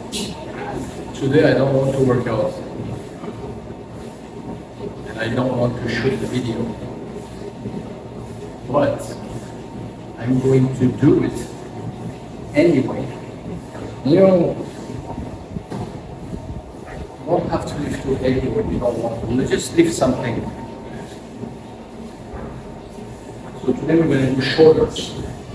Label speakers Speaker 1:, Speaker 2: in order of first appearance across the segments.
Speaker 1: Today I don't want to work out. And I don't want to shoot the video. But I'm going to do it anyway. You know, you don't have to lift too heavy when you don't want to. You just lift something. So today we're going to do shoulders.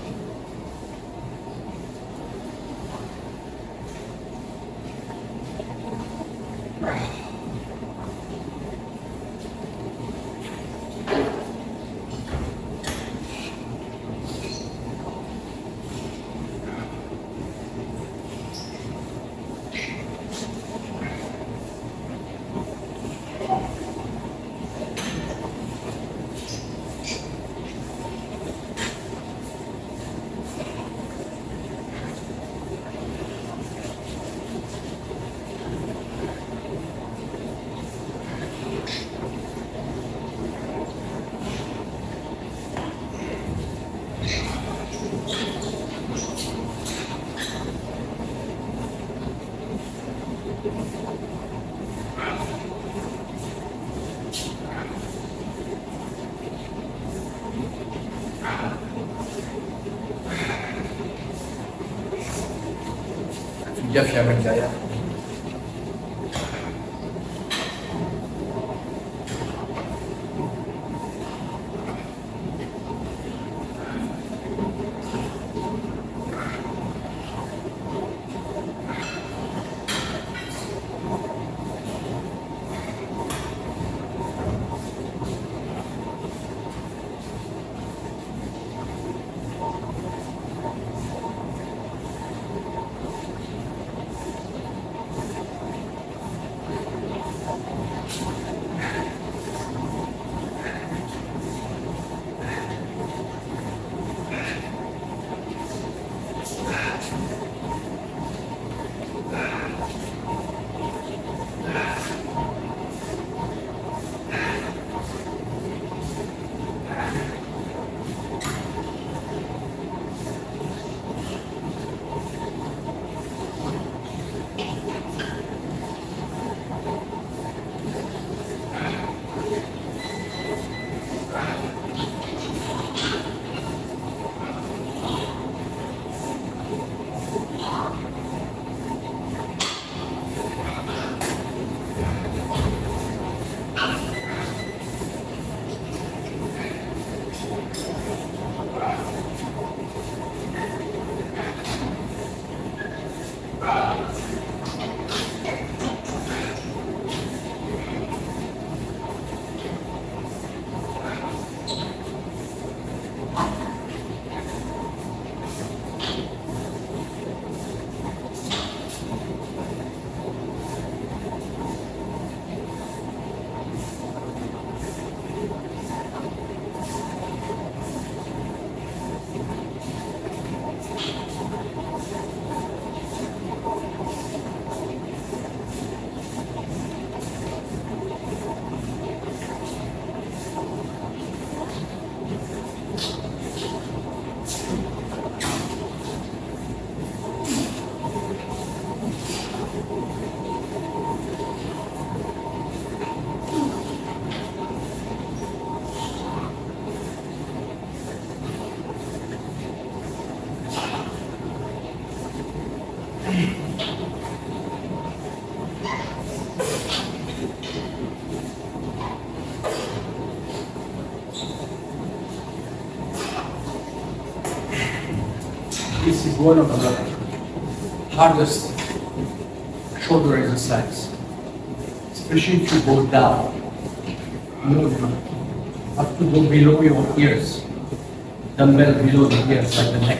Speaker 1: Gaffe à mettre derrière. This is one of the hardest shoulder exercise, especially if you go down. You have to go below your ears, dumbbell below the ears, like the neck.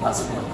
Speaker 1: Last one.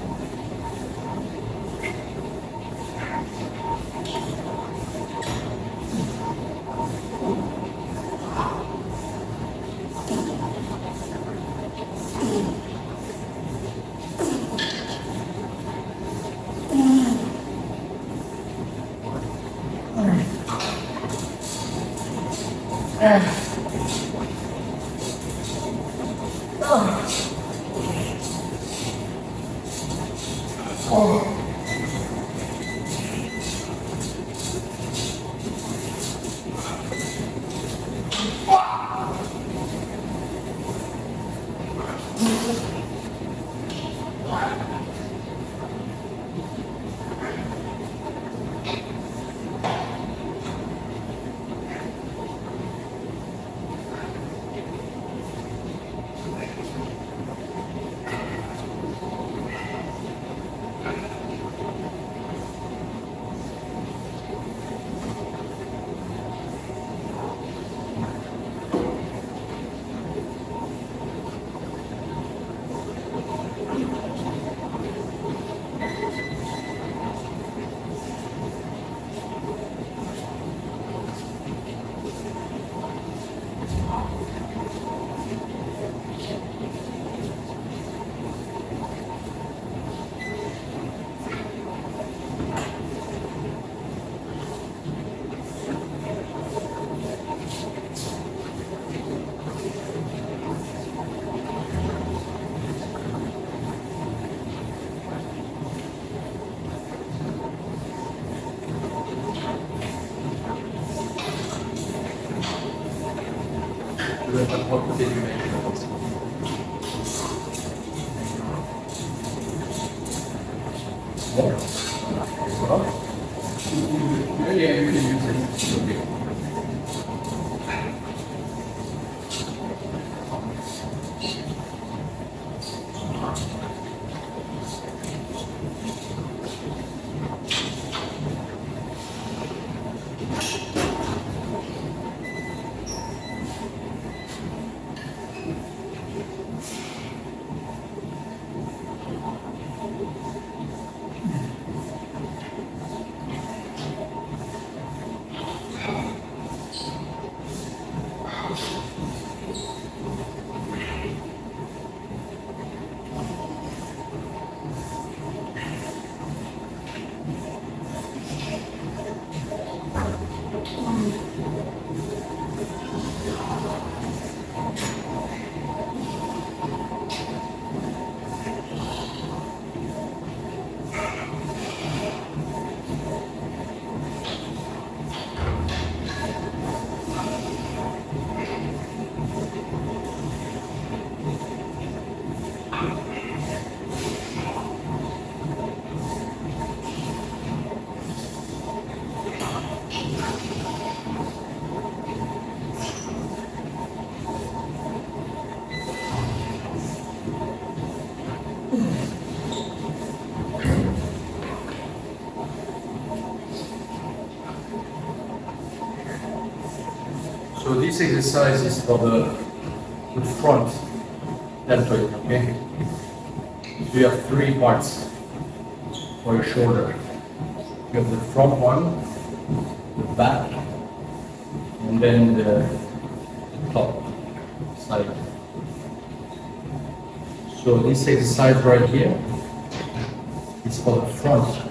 Speaker 1: What did you make? Yeah, you can use it. Okay. So this exercise is for the front deltoid, okay? So you have three parts for your shoulder. You have the front one, the back, and then the top side. So this exercise right here is for the front.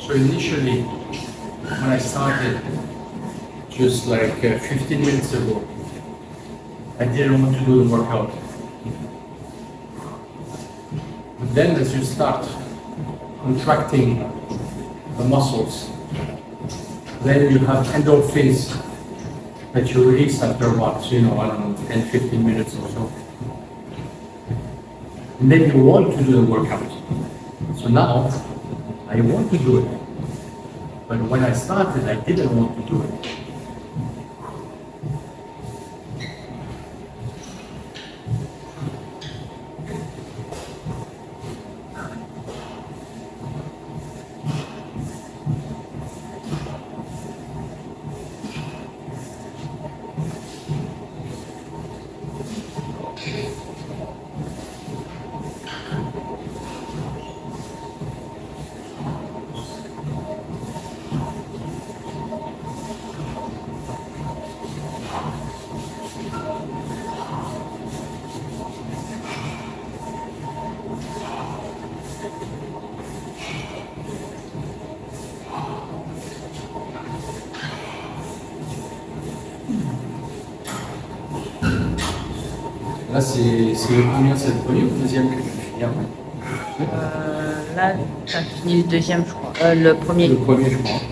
Speaker 1: So initially, when I started, just like 15 minutes ago, I didn't want to do the workout. But then as you start contracting the muscles, then you have endorphins that you release after what, I don't know, 10, 15 minutes or so. And then you want to do the workout. So now, I want to do it. But when I started, I didn't want to do it. Là, c'est le premier, c'est le premier ou le deuxième que tu finis après?
Speaker 2: Là, tu as fini le deuxième, je crois. Le premier.
Speaker 1: Le premier, je crois.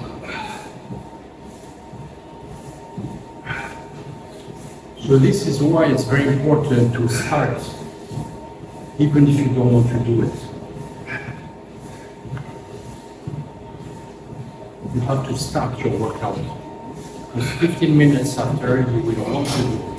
Speaker 1: So this is why it's very important to start, even if you don't want to do it. You have to start your workout. Because 15 minutes after, you will want to do it.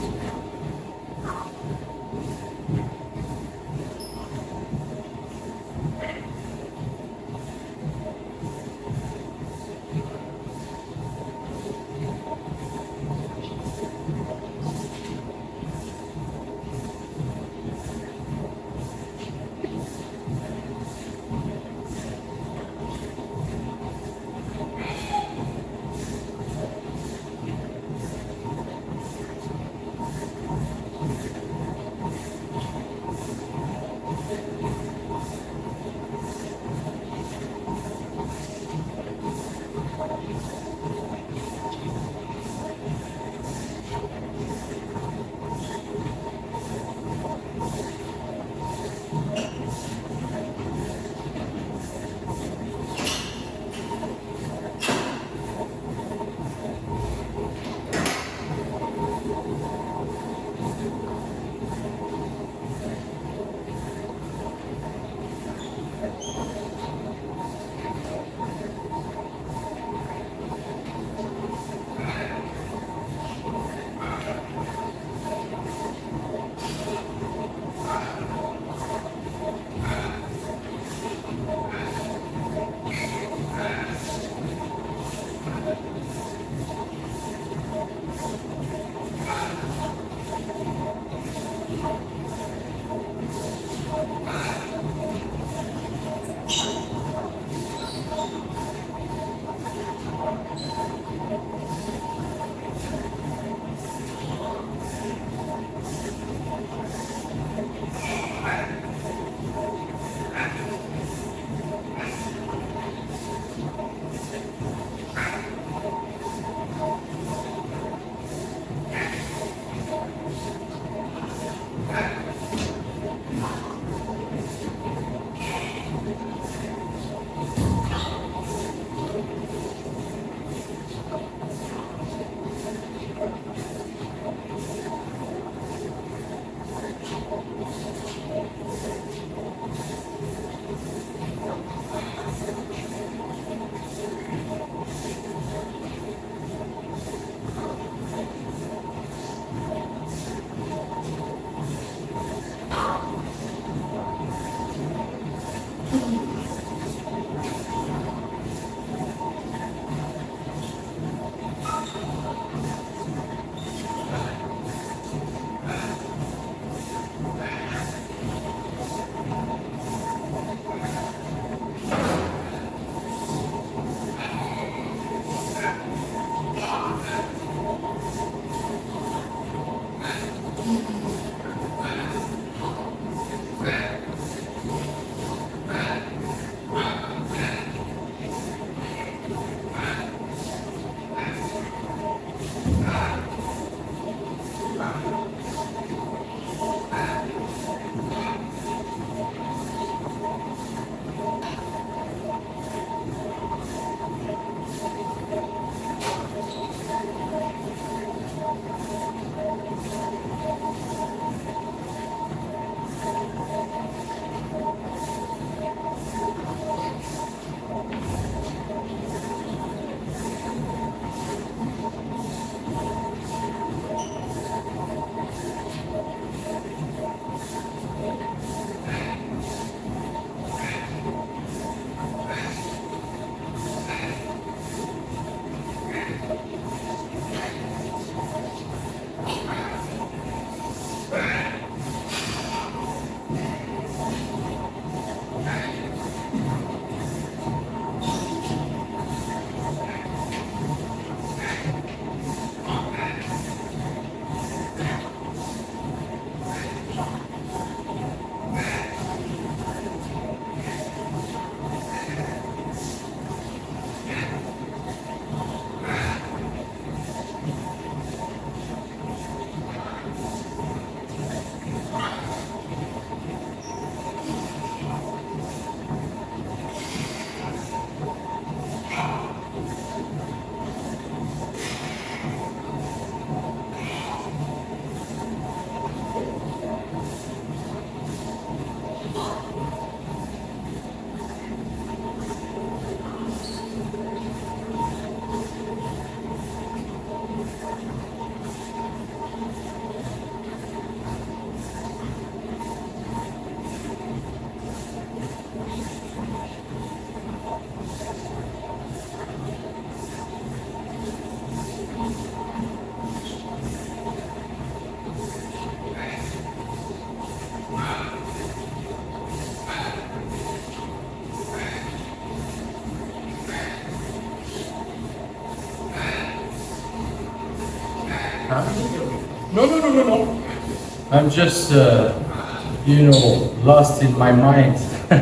Speaker 1: I'm just, you know, lost in my mind.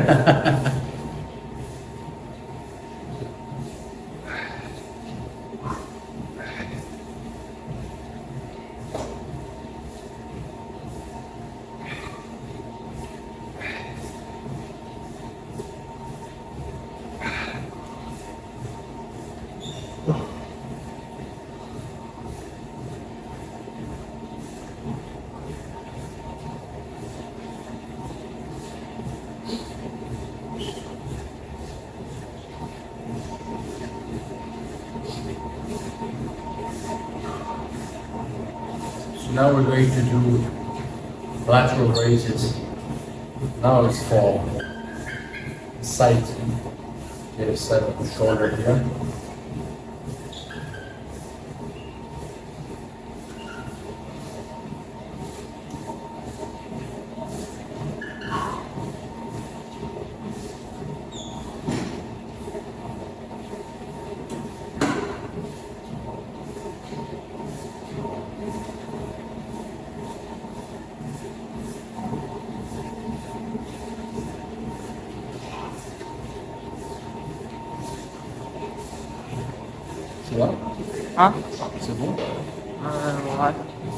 Speaker 1: So now we're going to do lateral raises. Now it's for side. Get a side of the shoulder here. C'est là?
Speaker 2: Hein?
Speaker 1: C'est bon?
Speaker 2: Ouais.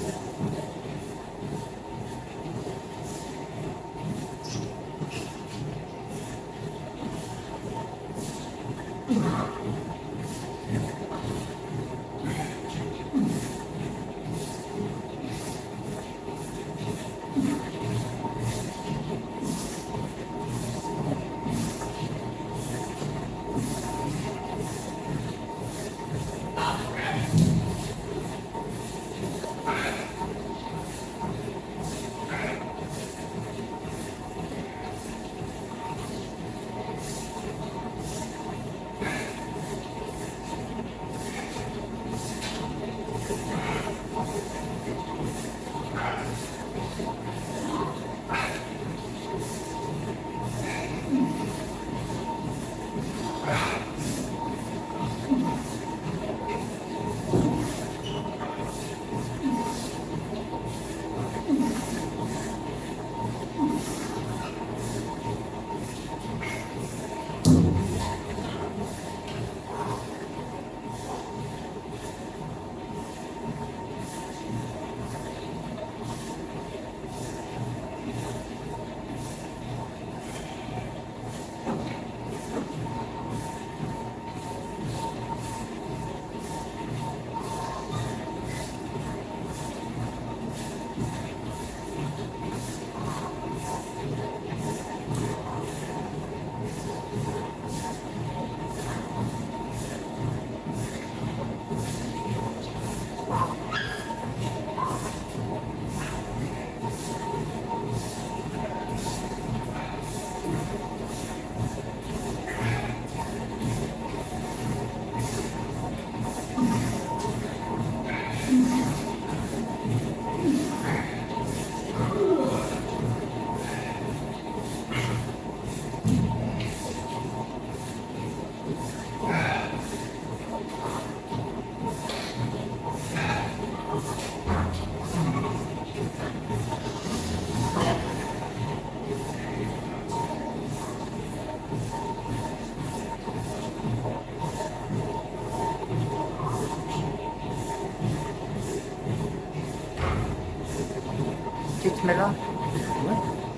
Speaker 2: Tu te mets là?
Speaker 1: Ouais.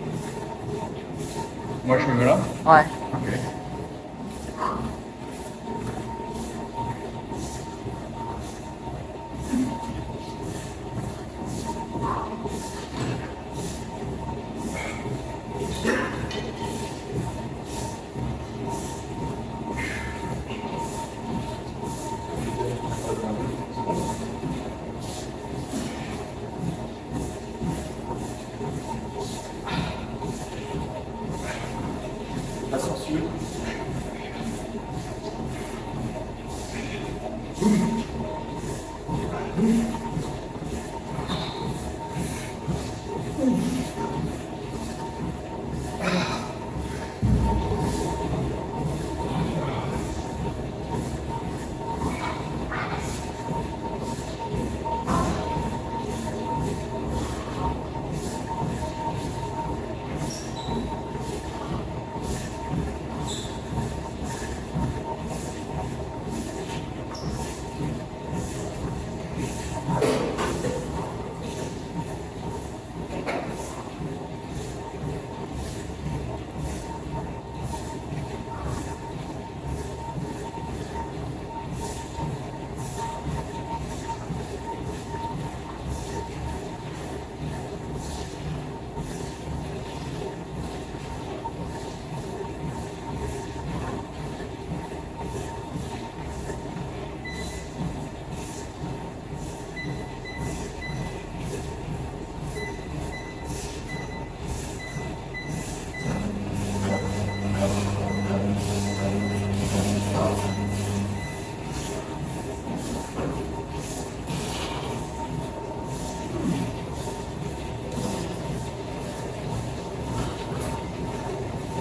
Speaker 1: Moi je me mets là?
Speaker 2: Ouais.
Speaker 1: Ok.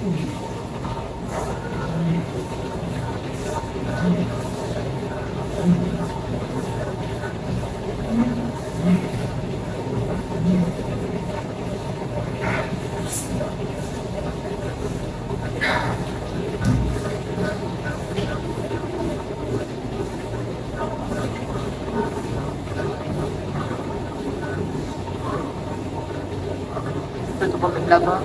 Speaker 2: Je peux te remettre là-bas.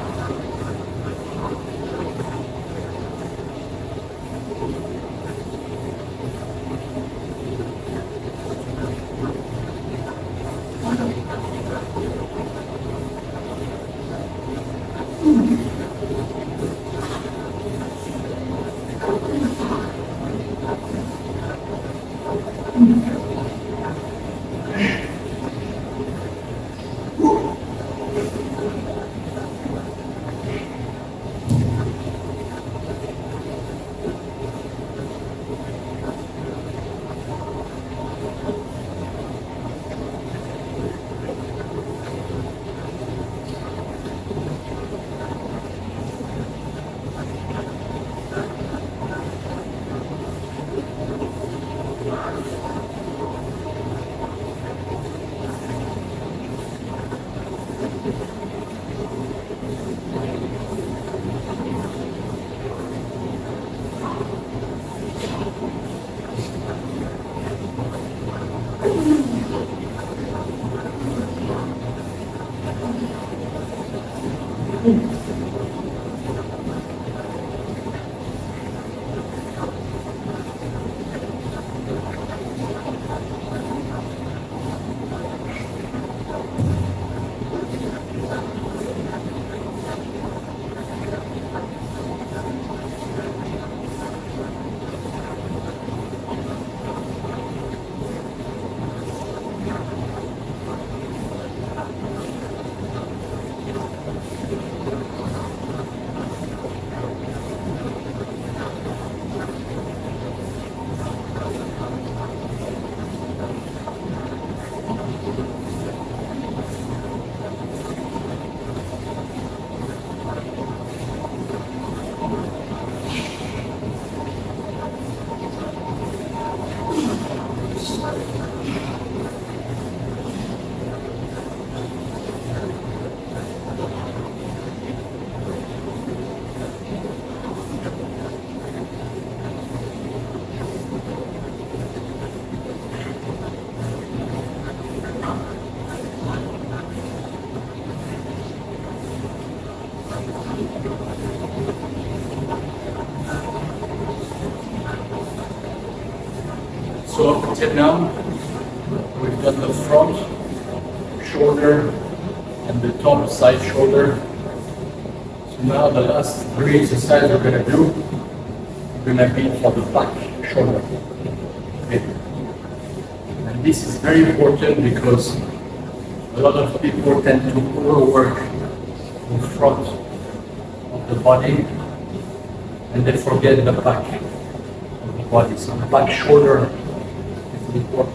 Speaker 1: So up until now, we've done the front shoulder and the top side shoulder. So now the last three exercises we're going to do, we're going to be for the back shoulder. Okay. And this is very important because a lot of people tend to overwork the front of the body and they forget the back of the body. So the back shoulder is important.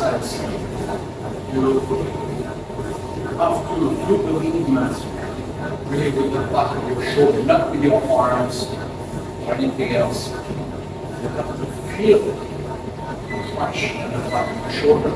Speaker 1: exercise, you have to do the movements really with the back of your shoulder, not with your arms or anything else. You have to feel the punch in the back of your shoulder.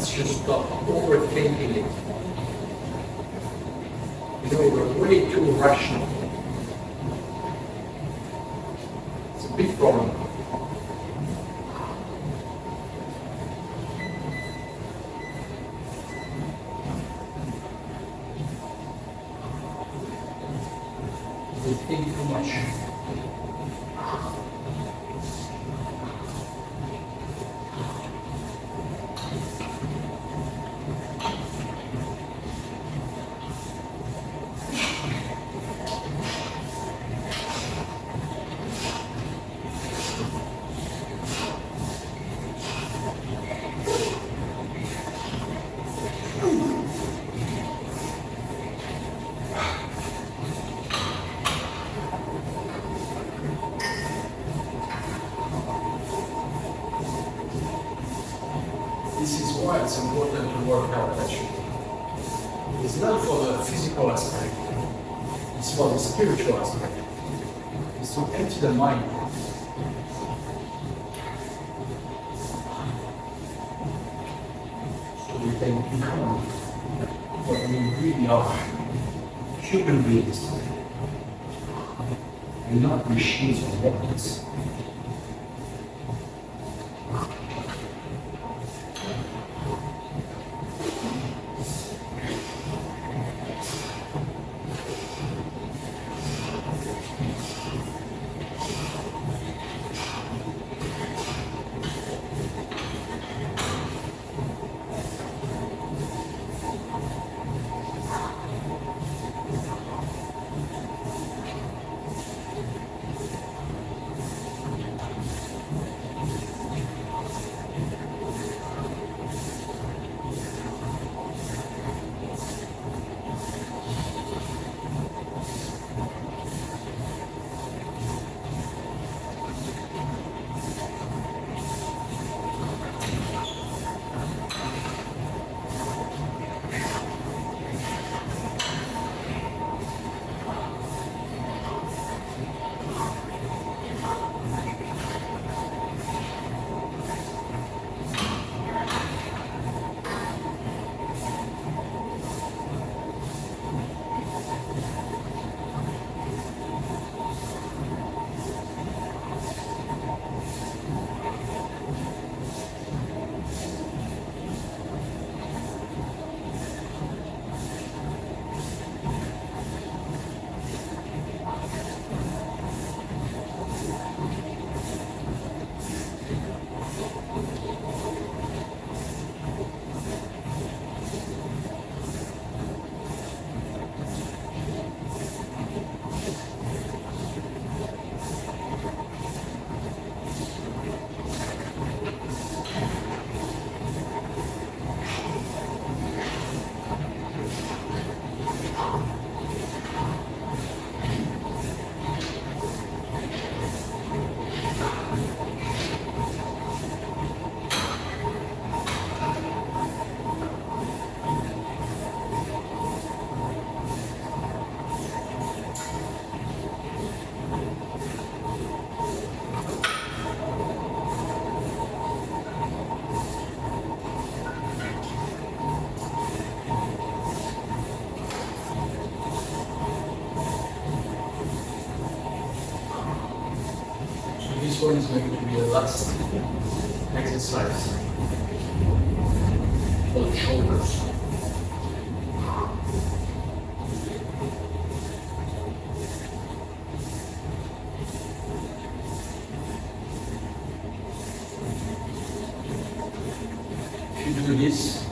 Speaker 1: once you stop overthinking it, you know, we're way too rational. It's a big problem. We think too much. This is why it's important to work out actually. It's not for the physical aspect, it's for the spiritual aspect. It's to empty the mind. So we can become what we really are, human beings, and not machines or robots. This one is going to be the last exercise for the shoulders. If you do this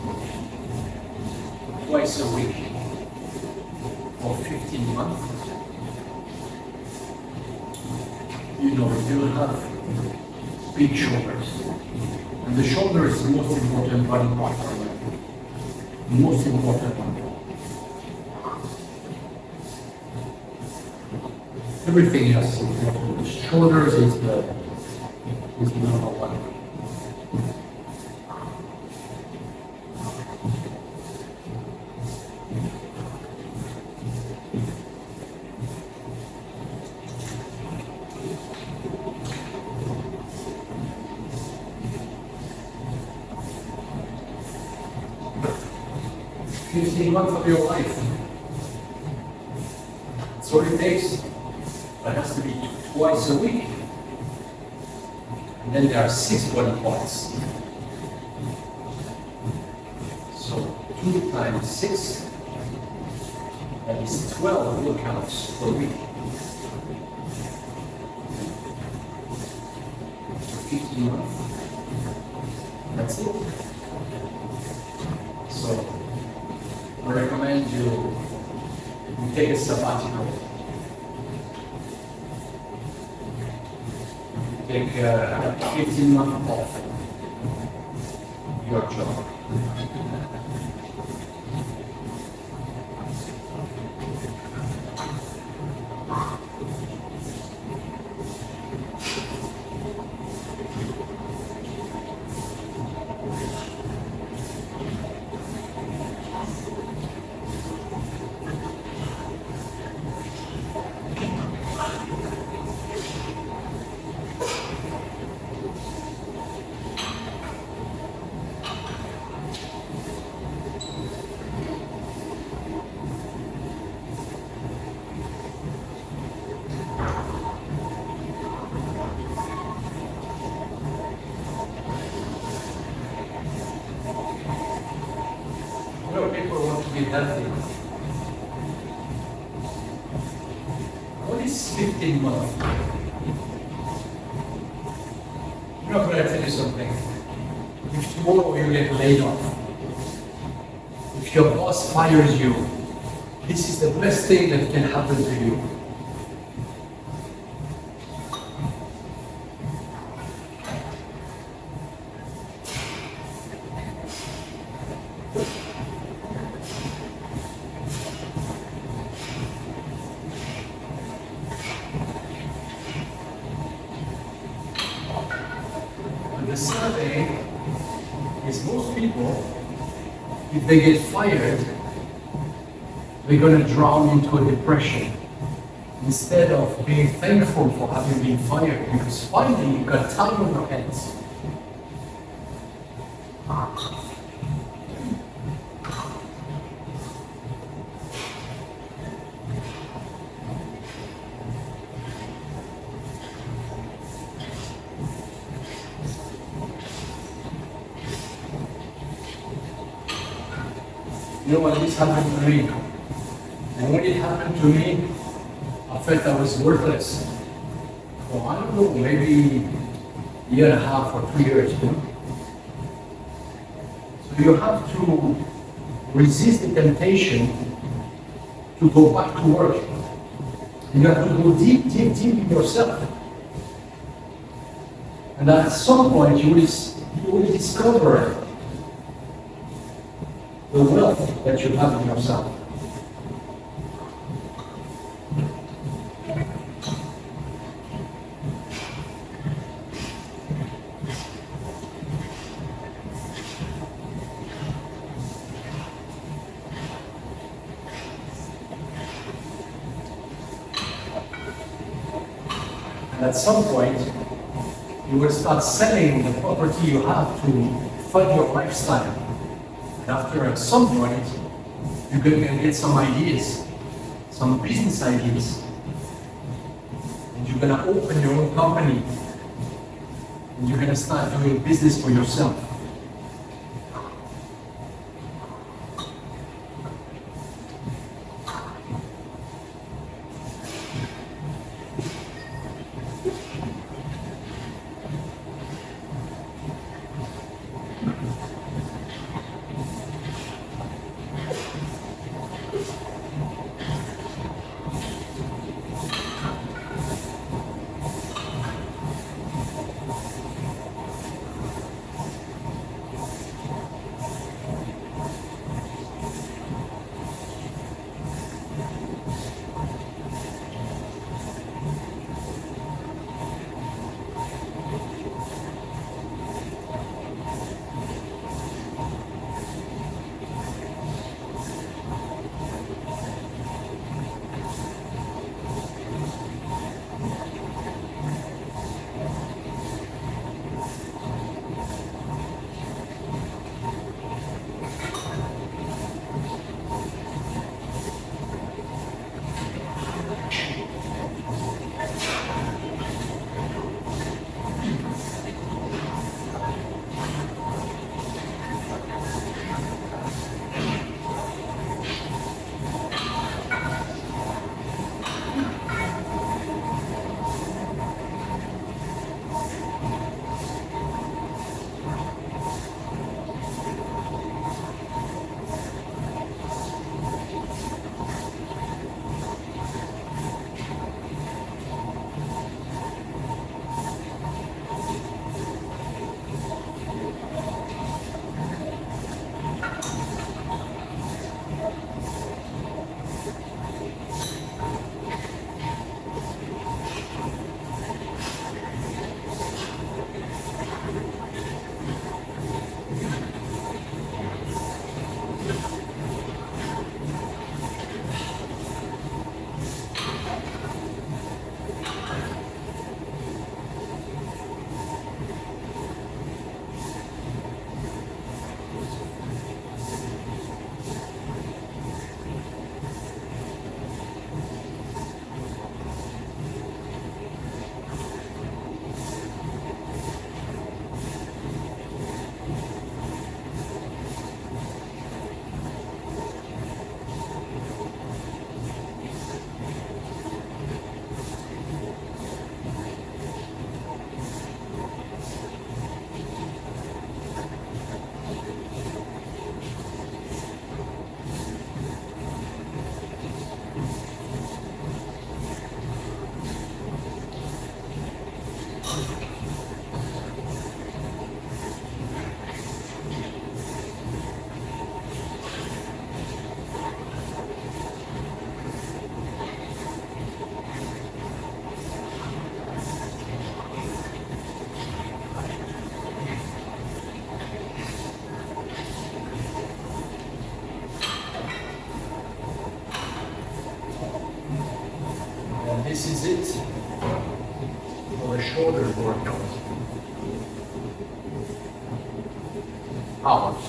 Speaker 1: twice a week for 15 months, you know, you will have big shoulders. And the shoulder is the most important body part for life. Most important one. Everything else is important. The shoulders is the number one. 15 months of your life. That's what it takes. But it has to be twice a week. And then there are 6 body parts. So 2 times 6, that is 12 workouts per week. 15 months. That's it. So I recommend you take a sabbatical. Take 15 months off your job. People want to be healthy. What is 15 months? You know, but I tell you something. If tomorrow you get laid off, if your boss fires you, this is the best thing that can happen to you. The survey is most people, if they get fired, they're going to drown into a depression instead of being thankful for having been fired, because finally you've got time on your hands. You know what, this happened to me. And when it happened to me, I felt I was worthless. For, I don't know, maybe a year and a half or 2 years. You know? So you have to resist the temptation to go back to work. You have to go deep, deep, deep in yourself. And at some point you will discover the wealth that you have in yourself. And at some point, you will start selling the property you have to fund your lifestyle. And after at some point, you're going to get some ideas, some business ideas. And you're going to open your own company. And you're going to start doing business for yourself. This is it for the shoulder workout. Out.